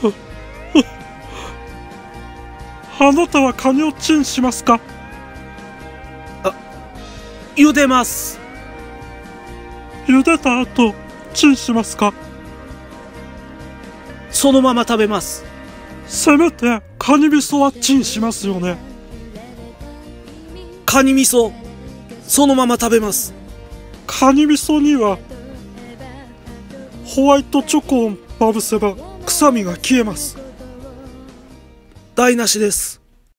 あなたはカニをチンしますか？ 茹でます。 茹でた後、チンしますか？ そのまま食べます。 せめてカニ味噌はチンしますよね。 カニ味噌、そのまま食べます。 カニ味噌にはホワイトチョコをまぶせば臭みが消えます。 台無しです。